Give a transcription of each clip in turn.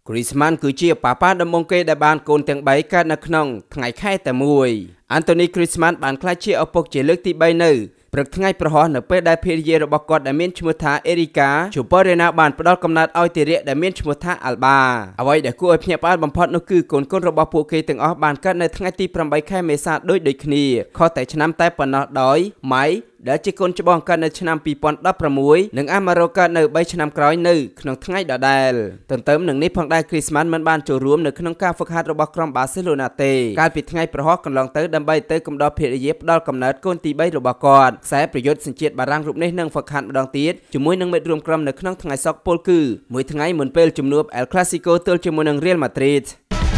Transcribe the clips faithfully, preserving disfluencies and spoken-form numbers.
Greizman គឺជាប៉ាប៉ាដំបងគេដែលបានកូនទាំងបីកើតនៅក្នុងថ្ងៃខែតែមួយ Anthony Greizman បានក្លាយជាឪពុកជាលើកទីបីនៅព្រឹកថ្ងៃប្រហោះនៅពេលដែលភរិយារបស់គាត់ដែលមានឈ្មោះថា Erika ជួបរណាបានផ្ដល់កំណត់ឲ្យទារកដែលមានឈ្មោះថា Alba អ្វីដែលគួរឲ្យភ្ញាក់ផ្អើលបំផុតនោះគឺកូនកូនរបស់ពួកគេទាំងអស់បានកើតនៅថ្ងៃទីប្រាំបីខែមេសាដូចដូចគ្នាខុសតែឆ្នាំតែប៉ុណ្ណោះដោយ Mai ដែលជាកូនច្បងកើតនៅឆ្នាំពីរពាន់ដប់ប្រាំមួយនិង Amaro កើតនៅបីឆ្នាំក្រោយនៅក្នុងថ្ងៃដដែលទន្ទឹមនឹងនេះផងដែរ Greizman មិនបានចូលរួមនៅក្នុងការហ្វឹកហាត់របស់ក្រុម Barcelona ទេកាលពីថ្ងៃប្រហោះកន្លងទៅដើម្បីទៅកំដរភរិយាផ្ដល់កំណើតកូនទីបីរបស់គាត់ខ្សែប្រយុទ្ធសញ្ជាតិបារាំងរូបនេះនឹងហ្វឹកហាត់ម្ដងទៀតជាមួយនឹងមិត្តរួមក្រុមនៅក្នុងថ្ងៃសុក្រពលគឺមួយថ្ងៃមុនពេលជំនួប El Clasico ទល់ជាមួយនឹង Real Madrid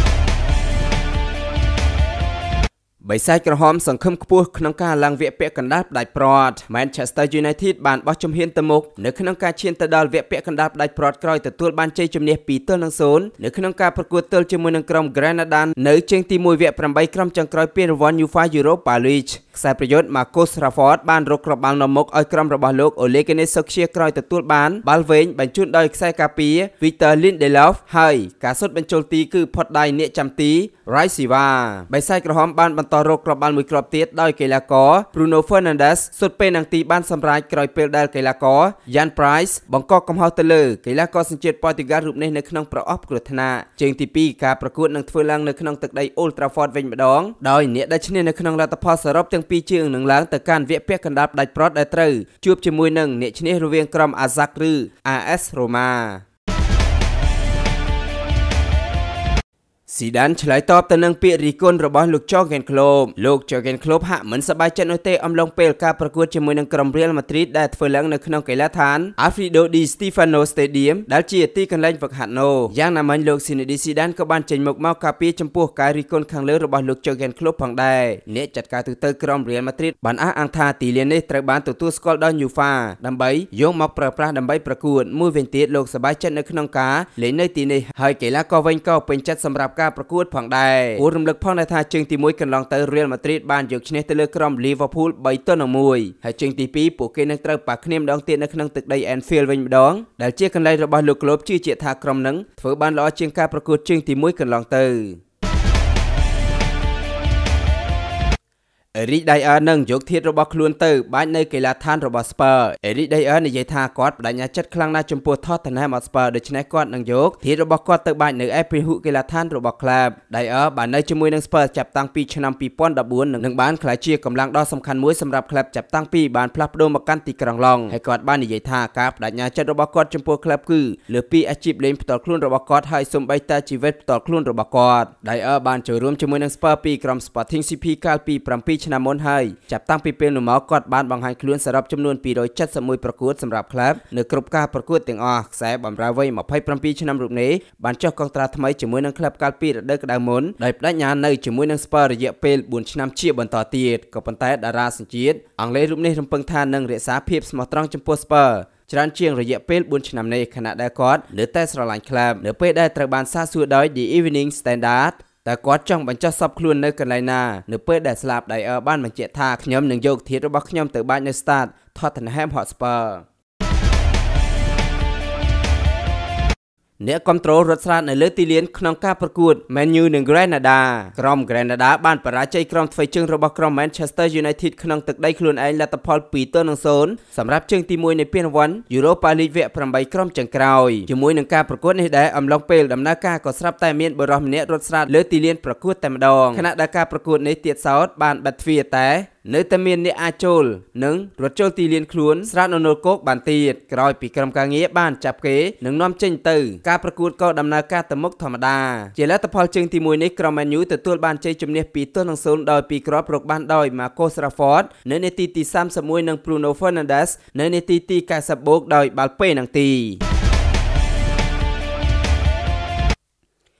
បិសាចក្រហមសង្ឃឹមខ្ពស់ក្នុងការឡើងវគ្គពាក់កណ្ដាលផ្ដាច់ព្រាត់ Manchester United បានបោះជំហានទៅមុខនៅក្នុងការឈានទៅដល់វគ្គពាក់កណ្ដាលផ្ដាច់ព្រាត់ក្រោយទទួលបានជ័យជំនះពីរទល់នឹងសូន្យនៅក្នុងការប្រកួតទល់ជាមួយនឹងក្រុម Granada នៅជើងទីមួយវគ្គប្រាំបីក្រុមចុងក្រោយពានរង្វាន់ UEFA Europa League ខ្សែប្រយុទ្ធ Marcus Rashford បានរកគ្រាប់បាល់នាំមុខឲ្យក្រុមរបស់លោក Ole Gunnar Solskjaer ក្រោយទទួលបានបាល់វែងបញ្ជូនដោយខ្សែការពារ Victor Lindelof ហើយការសុទ្ធបញ្ចូលទីគឺផុតដៃអ្នកចាំទី Raisiva បិសាចក្រហមបានបន្តរកគ្រាប់បាល់មួយគ្រាប់ទៀតដោយកីឡាករ Bruno Fernandes សុទ្ធពេលនឹងទីបានសម្រេចក្រោយពេលដែលកីឡាករ Jan Price បង្កកំហុសទៅលើកីឡាករសញ្ជាតិប៉ូទុយហ្គាល់រូបនេះនៅក្នុងប្រអប់គ្រោះថ្នាក់ជើងទីពីរការប្រកួតនឹងធ្វើឡើងនៅក្នុងទឹកដី Old Trafford វិញម្ដងដោយអ្នកដែលឈ្នះនៅក្នុងលទ្ធផលសរុបទាំងពីរជើងនឹងឡើងទៅកាន់វគ្គពាក់កណ្ដាលផ្ដាច់ព្រាត់ដែលត្រូវជួបជាមួយនឹងអ្នកឈ្នះរវាងក្រុម Ajax ឬ a ét Roma Zidane ឆ្លើយតបទៅនឹងពាក្យរិះគន់របស់លោក Jurgen Klopp លោក Jurgen Klopp ហាក់មិនសប្បាយចិត្តនោះទេអំឡុងពេលការប្រកួតជាមួយនឹងក្រុម Real Madrid ដែលធ្វើឡើងនៅក្នុងកីឡដ្ឋាន Alfredo Di Stefano Stadium ដែលជាទីកន្លែងហ្វឹកហាត់នោះយ៉ាងណាមិញលោក Zidane ក៏បានចេញមុខមកការពារចំពោះការរិះគន់ខាងលើរបស់លោក Jurgen Klopp ផងដែរអ្នកចាត់ការទូតក្រុម Real Madrid បានអះអាងថាទីលាននេះត្រូវបានទទួលស្គាល់ដោយ UEFA ដើម្បីយកមកប្រើប្រាស់ដើម្បីប្រកួតមួយវិញទៀតលោកសប្បាយចិត្តនៅក្នុងការលេងនៅទីនេះហើយកីឡាករវិញក៏ពេញចិត្តសម្រាប់ការប្រកួតផងដែរគួររំលឹកផងដែរថាជើងទីមួយកន្លងទៅ Real Madrid បានយកឈ្នះទៅលើក្រុម Liverpool បីទល់នឹងមួយហើយជើងទីពីរពួកគេនឹងត្រូវប៉ះគ្នាម្ដងទៀតនៅក្នុងទឹកដី Anfield វិញម្ដងដែលជាកន្លែងរបស់លោក Klopp ជឿជាក់ថាក្រុមនឹងធ្វើបានល្អជាងការប្រកួតជើងទីមួយកន្លងទៅEric Dier នឹងយកធាតុរបស់ខ្លួនទៅបាច់នៅកីឡដ្ឋានរបស់ Spurs Eric Dier និយាយថាគាត់បដិញ្ញាចិត្តខ្លាំងណាស់ចំពោះ Tottenham Hotspur ដូច្នេះគាត់នឹងយកធាតុរបស់គាត់ទៅបាច់នៅឯព្រៃហ៊ូកីឡដ្ឋានរបស់ក្លាប Dier បាននៅជាមួយនឹង Spurs ចាប់តាំងពីឆ្នាំពីរពាន់ដប់បួននិងបានក្លាយជាកម្លាំងដ៏សំខាន់មួយសម្រាប់ក្លាបចាប់តាំងពីបានផ្លាស់ប្ដូរមកកាន់ទីក្រុងឡុងហើយគាត់បាននិយាយថាការបដិញ្ញាចិត្តរបស់គាត់ចំពោះក្លាបគឺលើពីអាជីពលេងផ្ទាល់ខ្លួនរបស់គាត់ហើយសូម្បីតែជីវិតផ្ទាល់ខ្លួនរបស់គាត់ Dier បានចូលរួមជាមួយនឹង Spurs ពីក្រុម Sporting ស៊ី ភី កាលពីប្រាំពីរឆ្នាំមុនហើយចាប់តាំងពីពេលនោះមកគាត់បានបង្ហាញខ្លួនសរុបចំនួនពីររយ칠십មួយប្រកួតសម្រាប់ក្លាបនៅគ្រប់ការប្រកួតទាំងអស់ខ្សែបម្រើវ័យម្ភៃប្រាំពីរឆ្នាំរូបនេះបានចុះកងត្រាថ្មីជាមួយនឹងក្លាបកាលពីរដូវក្តៅមុនដោយបដិញ្ញានៅជាមួយនឹង Spurs រយៈពេលបួនឆ្នាំជាបន្តទៀតក៏ប៉ុន្តែតារាសញ្ជាតិអង់គ្លេសរូបនេះរំពឹងថានឹងរក្សាភាពស្មោះត្រង់ចំពោះ Spurs ច្រើនជាងរយៈពេលបួនឆ្នាំនេះខណៈដែលគាត់នៅតែស្រឡាញ់ក្លាបនៅពេលដែលត្រូវបានសាកសួរដោយ The Evening Standardតែគាត់ចង់បញ្ចុះសពខ្លួននៅកន្លែងណានៅពេលដែលស្លាប់ Dier បានបញ្ជាក់ថាខ្ញុំនឹងយកធាតុរបស់ខ្ញុំទៅបាច់នៅ Stade Tottenham Hotspur អ្នកគ្រប់គ្រងរត់ស្រាតនៅលើទីលានក្នុងការប្រកួត Man U និង Granada ក្រុម Granada បានបរាជ័យក្រុមធ្វើជើងរបស់ក្រុម Manchester United ក្នុងទឹកដីខ្លួនឯងលទ្ធផលពីរទល់នឹងសូន្យសម្រាប់ជើងទីមួយនៃពានរង្វាន់ Europa League វគ្គប្រាំបីក្រុមចុងក្រោយជាមួយនឹងការប្រកួតនេះដែរអំឡុងពេលដំណើរការក៏ស្រាប់តែមានបុរសម្នាក់រត់ស្រាតលើទីលានប្រកួតតែម្ដងខណៈដែលការប្រកួតនេះទៀតសោតបានបិទទ្វារតែនៅតែមានអ្នកអាចចូលនិងរត់ចូលទីលានខ្លួនស្រាតននលគោកបានទៀតក្រោយពីក្រុមការងារបានចាប់គេនិងនាំចេញទៅការប្រកួតក៏ដំណើរការទៅមុខធម្មតាជាលទ្ធផលជើងទីមួយនេះក្រុម Man U ទទួលបានជ័យជំនះពីរទល់នឹងសូន្យដោយពីគ្រាប់រកបានដោយ Marcus Rashford នៅនាទីទីសាមសិបមួយនិង Bruno Fernandes នៅនាទីទីកៅសិបបូកដោយបាល់ពេនឹងទី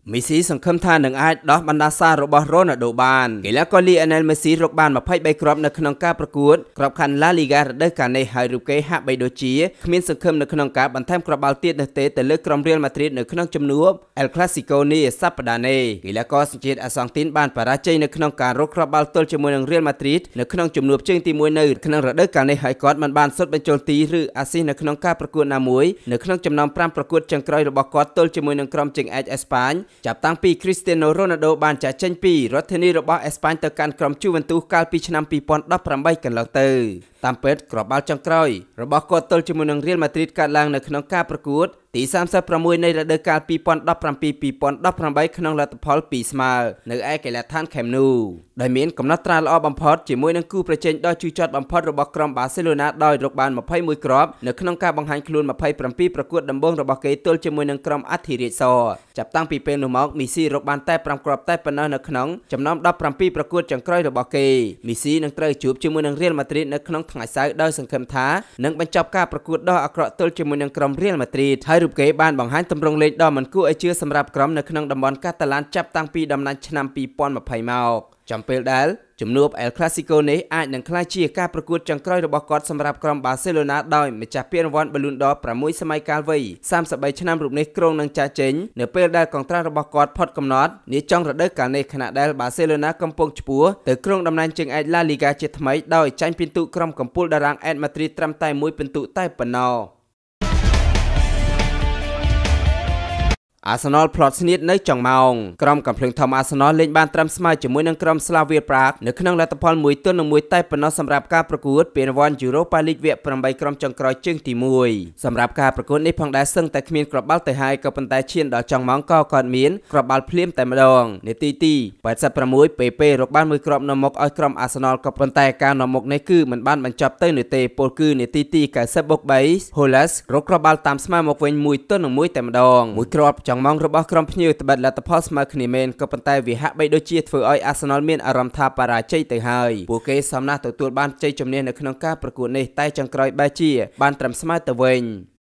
Messi សង្ឃឹមថានឹងអាចដោះបណ្ដាសារបស់ Ronaldo បានកីឡាករ Lionel Messi រកបានยี่สิบสามគ្រាប់នៅក្នុងការប្រកួតក្របខ័ណ្ឌ La Liga រដូវកាលនេះហើយរូបគេហាក់បីដូចជាគ្មានសង្ឃឹមនៅក្នុងការបន្ថែមគ្រាប់បាល់ទៀតនោះទេទៅលើក្រុម Real Madrid នៅក្នុងជំនួប El Clasico នេះសប្តាហ៍នេះកីឡាករសញ្ជាតិអាសង់ទីនបានបរាជ័យនៅក្នុងការរកគ្រាប់បាល់ទល់ជាមួយនឹង Real Madrid នៅក្នុងជំនួបជើងទីមួយនៅក្នុងរដូវកាលនេះហើយគាត់មិនបានសុទ្ធបញ្ចូលទីឬអាស៊ីសនៅក្នុងការប្រកួតណាមួយនៅក្នុងចំណោមfiveប្រកួតចុងក្រោយរបស់គាត់ទល់ជាមួយនឹងក្រុមជើងឯកអេស្ប៉ាញចាប់តាំងពី Cristiano Ronaldo បានចាក់ចេញពីរដ្ឋធានីរបស់អេស្ប៉ាញទៅកាន់ក្រុម Juventus កាលពីឆ្នាំtwo thousand eighteenកន្លងទៅតាមពិតគ្រាប់បាល់ចុងក្រោយរបស់គាត់ទល់ជាមួយនឹង Real Madrid កើតឡើងនៅក្នុងការប្រកួតទីthirty-sixនៃរដូវកាលtwo thousand seventeen two thousand eighteenក្នុងលទ្ធផលtwoស្មើនៅឯកីឡដ្ឋាន Camp Nou ដោយមានកំណត់ត្រាល្អបំផុតជាមួយនឹងគូប្រជែងដ៏ជូរចត់បំផុតរបស់ក្រុម Barcelona ដោយរកបានtwenty-oneគ្រាប់នៅក្នុងការបង្ហាញខ្លួនtwenty-sevenប្រកួតដំបូងរបស់គេទល់ជាមួយនឹងក្រុមអធិរាជសចាប់តាំងពីពេលនោះមក Messi រកបានតែfiveគ្រាប់តែប៉ុណ្ណោះនៅក្នុងចំណោមseventeenប្រកួតចុងក្រោយរបស់គេ Messi នឹងត្រូវជួបជាមួយនឹង Real Madrid នៅក្នុងថ្ងៃសៅរ៍ដោយសង្ឃឹមថានឹងបញ្ចប់ការប្រកួតដ៏អាក្រក់ទល់ជាមួយនឹងក្រុម Real Madrid ហើយរូបគេបានបង្ហាញទម្រង់លេងដ៏មិនគួរឲ្យជឿសម្រាប់ក្រុមនៅក្នុងតំបន់កាតាឡានចាប់តាំងពីដំណាច់ឆ្នាំtwo thousand twentyមកចំពេលដែលជំនួប El Clasico នេះអាចនឹងក្លាយជាការប្រកួតចុងក្រោយរបស់គាត់សម្រាប់ក្រុម Barcelona ដោយម្ចាស់ពានរង្វាន់ Ballon d'Or sixសម័យកាលវ័យthirty-threeឆ្នាំរូបនេះគ្រោងនឹងចាក់ចេញនៅពេលដែលកុងត្រារបស់គាត់ផុតកំណត់នាចុងរដូវកាលនេះខណៈដែល Barcelona កំពុងឆ្ពោះទៅគ្រោងតំណែងជើងឯក La Liga ជាថ្មីដោយចាញ់ពិន្ទុក្រុមកំពូលតារាង Real Madrid ត្រឹមតែoneពិន្ទុតែប៉ុណ្ណោះArsenal ផ្លត់ស្នៀតនៅចុងម៉ោងក្រុមកំភ្លើងធំ Arsenal លេងបានត្រឹមស្មើជាមួយនឹងក្រុម Slavia Prague នៅក្នុងលទ្ធផលoneទល់នឹងoneតែប៉ុណ្ណោះសម្រាប់ការប្រកួតពានរង្វាន់ Europa League វគ្គeightក្រុមចុងក្រោយជើងទីoneសម្រាប់ការប្រកួតនេះផងដែរសឹងតែគ្មានគ្រាប់បាល់ទៅហើយក៏ប៉ុន្តែឈានដល់ចុងម៉ោងក៏គាត់មានគ្រាប់បាល់ភ្លាមតែម្ដងនាទីទីeighty-six ពេពេរកបានមួយគ្រាប់នៅមុខឲ្យក្រុម Arsenal ក៏ប៉ុន្តែការនៅមុខនេះគឺមិនបានបញ្ចប់ទៅនោះទេពលគឺនាទីទីninety plus three ហូឡាសរកគ្រាប់បាល់តាមស្មើមកវិញoneទល់នឹងoneតែម្ដងមួយគ្រាប់ចុងម៉ោងរបស់ក្រុមភ្ញៀវត្បិតលទ្ធផលស្មើគ្នាមែនក៏ប៉ុន្តែវាហាក់បីដូចជាធ្វើឲ្យ Arsenal មានអារម្មណ៍ថាបរាជ័យទៅហើយពួកគេសំណាស់ទទួលបានជ័យជំនះនៅក្នុងការប្រកួតនេះតែចុងក្រោយបែរជាបានត្រឹមស្មើទៅវិញ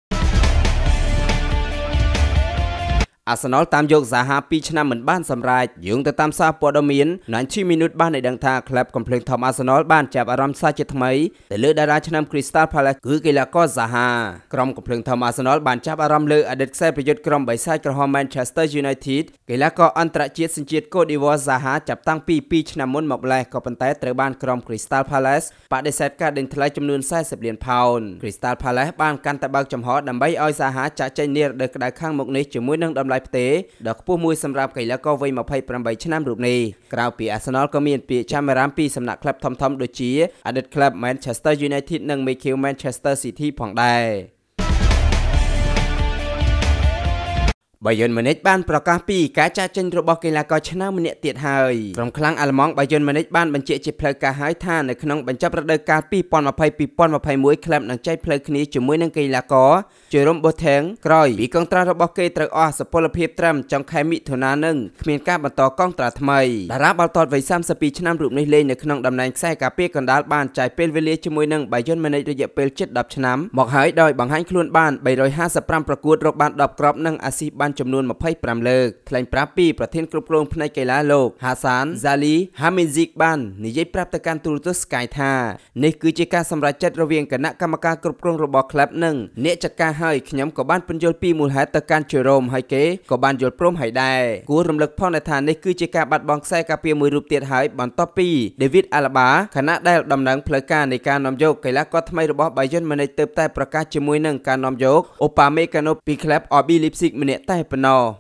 Arsenal តាមយក Zaha twoឆ្នាំមិនបានសម្រេចយោងទៅតាមសារព័ត៌មានninety minutes បានឲ្យដឹងថាក្លឹបកំភ្លើងធំ Arsenal បានចាប់អារម្មណ៍សាជាថ្មីទៅលើតារាឆ្នាំ Crystal Palace គឺកីឡាករ Zaha ក្រុមកំភ្លើងធំ Arsenal បានចាប់អារម្មណ៍លើអតីតខ្សែប្រយុទ្ធក្រុមបិសាចក្រហម Manchester United កីឡាករអន្តរជាតិសញ្ជាតិ Cote d'Ivoire Zaha ចាប់តាំងពីtwoឆ្នាំមុនមកម្លេះក៏ប៉ុន្តែត្រូវបានក្រុម Crystal Palace បដិសេធការដេញថ្លៃចំនួនfortyលានផោន Crystal Palace បានកាន់តែបើកចំហដើម្បីឲ្យ Zaha ចាក់ចេញនារដូវក្តៅខាងមុខនេះជាមួយនឹងតម្លៃផ្ទេរដ៏ខ្ពស់មួយសម្រាប់កីឡាករវ័យtwenty-eightឆ្នាំរូបនេះក្រៅពី Arsenal ក៏មានពាក្យចាំអារម្មណ៍ពីសំណាក់ក្លឹបធំៗដូចជាអតីតក្លឹប Manchester United និង Manchester City ផងដែរBayern Munich បានប្រកាសពីការចាកចេញរបស់កីឡាករឆ្នើមម្នាក់ទៀតហើយក្រុមខ្លាំងអាល្លឺម៉ង់ Bayern Munich បានបញ្ជាក់ជាផ្លូវការហើយថានៅក្នុងបញ្ចប់រដូវកាលtwenty twenty twenty twenty-oneក្លឹបនឹងចែកផ្លូវគ្នាជាមួយនឹងកីឡាករ Jerome Boateng ក្រោយពីកងត្រារបស់គេត្រូវអស់សុពលភាពត្រឹមចុងខែមិថុនានឹងគ្មានការបន្តកងត្រាថ្មីតារាបាល់ទាត់វ័យthirty-twoឆ្នាំរូបនេះលេងនៅក្នុងតំណែងខ្សែការពារកណ្ដាលបានចាយពេលវេលាជាមួយនឹង Bayern Munich រយៈពេលជិតtenឆ្នាំមកហើយដោយបង្ហាញខ្លួនបានthree fifty-fiveប្រកួតរកបានtenគ្រាប់និងអាស៊ីសបានចំនួនtwenty-fiveលើកថ្លែងប្រាប់ពីប្រធានគ្រប់គ្រងផ្នែកកីឡាលោក Hassan Salihamidzic បាននិយាយប្រាប់ទៅកាន់ទូរទស្សន៍ Sky ថានេះគឺជាការសម្រេចចិត្តរវាងគណៈកម្មការគ្រប់គ្រងរបស់ក្លឹបនិងអ្នកចាត់ការហើយខ្ញុំក៏បានពន្យល់ពីមូលហេតុទៅកាន់ Jerome ហើយគេក៏បានយល់ព្រមហើយដែរគួររំលឹកផងដែរថានេះគឺជាការបាត់បង់ខ្សែការពារមួយរូបទៀតហើយបន្ទាប់ពី David Alaba ខណៈដែលដំណើរផ្លូវការនៃការនាំយកកីឡាករថ្មីរបស់ Bayern Munich ទើបតែប្រកាសជាមួយនឹងការនាំយក Upamecano ពីក្លឹប អារ ប៊ី Leipzig ម្នាក់តែប៉ុណ្ណោះ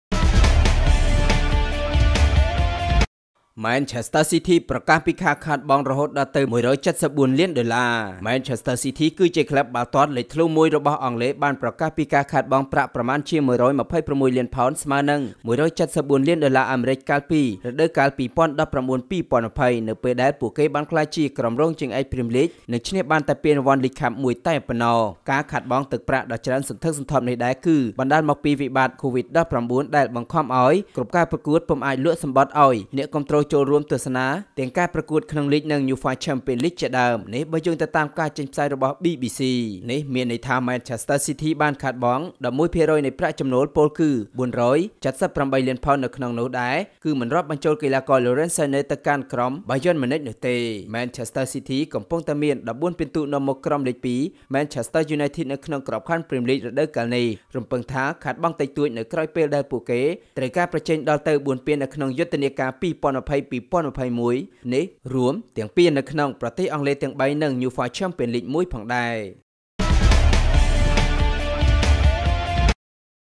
Manchester City ប្រកាសពីការខាតបង់រហូតដល់ទៅone hundred seventy-fourលានដុល្លារ Manchester City គឺជាក្លឹបបាល់ទាត់លេចធ្លោមួយរបស់អង់គ្លេសបានប្រកាសពីការខាតបង់ប្រាក់ប្រមាណជាone hundred twenty-sixលានផោនស្មើនឹងone hundred seventy-fourលានដុល្លារអាមេរិកកាលពីរដូវកាលtwenty nineteen twenty twentyនៅពេលដែលពួកគេបានក្លាយជាក្រុមរងជើងឯក Premier League និងឈ្នះបានតែពានរង្វាន់ League Cup មួយតែប៉ុណ្ណោះការខាតបង់ទឹកប្រាក់ដ៏ច្រើនសន្ធឹកសន្ធាប់នេះដែរគឺបណ្ដាលមកពីវិបត្តិ COVID nineteen ដែលបង្ខំឲ្យគ្រប់ការប្រកួតពុំអាចលក់សម្បត្តិឲ្យអ្នកគាំទ្រចូលរួមទស្សនាទាំងការប្រកួតក្នុងលីកនិង UEFA Champions League ជាដើមនេះបើយើងទៅតាមការចេញផ្សាយរបស់ B B C នេះមានន័យថា Manchester City បានខាតបង់ eleven percent នៃប្រាក់ចំណូលពលគឺ four hundred seventy-eightលានផោននៅក្នុងនោះដែរគឺមិនរាប់បញ្ចូលកីឡាករ Lorenzo ទៅកាន់ក្រុម Bayern Munich នោះទេ Manchester City កំពុងតែមានfourteenពិន្ទុនៅមុខក្រុមលេខtwo Manchester United នៅក្នុងក្របខ័ណ្ឌ Premier League រដូវកាលនេះរំពឹងថាខាតបង់តិចតួចនៅក្រោយពេលដែលពួកគេត្រូវការប្រជែងដល់ទៅfourពាននៅក្នុងយុទ្ធនាការtwenty twenty twenty twenty-oneនេះរួមទាំងពាននៅក្នុងប្រទេសអង់គ្លេសទាំងthreeនិង UEFA Champions League oneផងដែរ